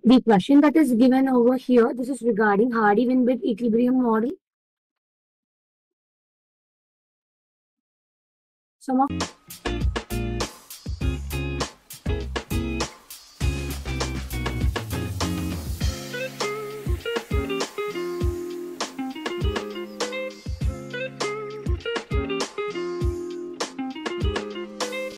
The question that is given over here, this is regarding Hardy-Weinberg equilibrium model. Some of